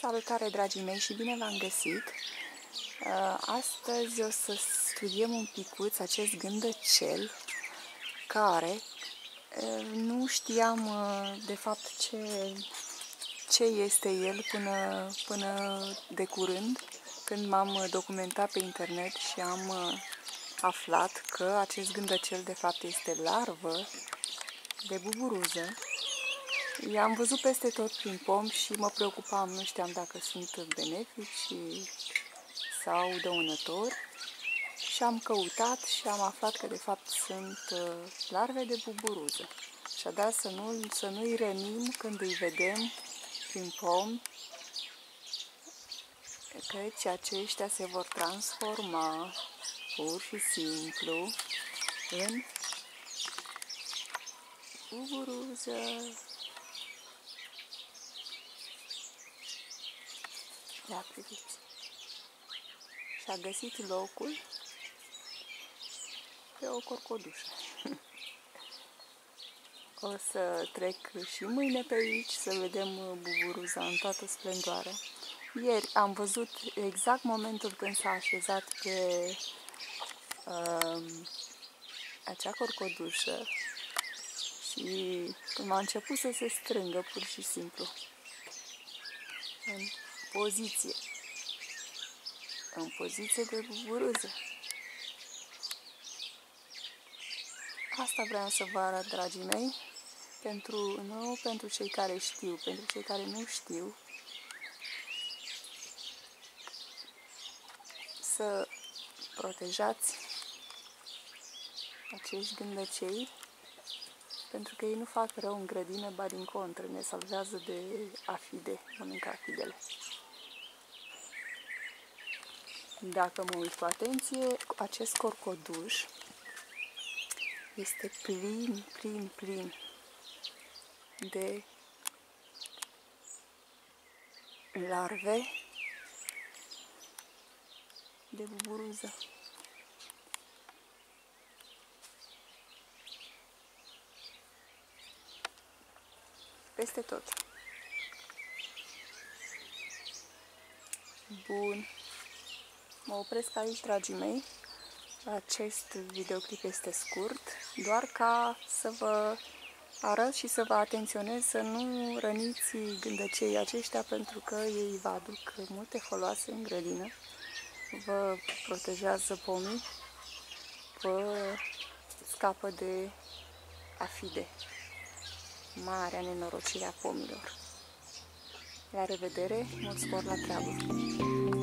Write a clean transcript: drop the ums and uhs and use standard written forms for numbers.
Salutare, dragii mei, și bine v-am găsit! Astăzi o să studiem un picuț acest gândăcel care nu știam de fapt ce este el până de curând, când m-am documentat pe internet și am aflat că acest gândăcel de fapt este larvă de buburuză. I-am văzut peste tot prin pom și mă preocupam, nu știam dacă sunt benefici sau dăunători. Și am căutat și am aflat că de fapt sunt larve de buburuză. Așadar să nu-i rănim când îi vedem prin pom, căci aceștia se vor transforma pur și simplu în buburuză. Ia priviți! Și-a găsit locul pe o corcodușă. O să trec și mâine pe aici să vedem buburuza în toată splendoarea. Ieri am văzut exact momentul când s-a așezat pe acea corcodușă și când a început să se strângă pur și simplu în poziție de buburuză. Asta vreau să vă arăt, dragii mei, nu pentru cei care știu, pentru cei care nu știu, să protejați acești gândăcei, pentru că ei nu fac rău în grădină, ba din contră, ne salvează de afide, mănâncă afidele. Dacă mă uit cu atenție, acest corcoduș este plin de larve de buburuză. Peste tot. Bun. Mă opresc aici, dragii mei. Acest videoclip este scurt, doar ca să vă arăt și să vă atenționez să nu răniți gândăcei aceștia, pentru că ei vă aduc multe foloase în grădină, vă protejează pomii, vă scapă de afide. Marea nenorocire a pomilor. La revedere, mult spor la treabă!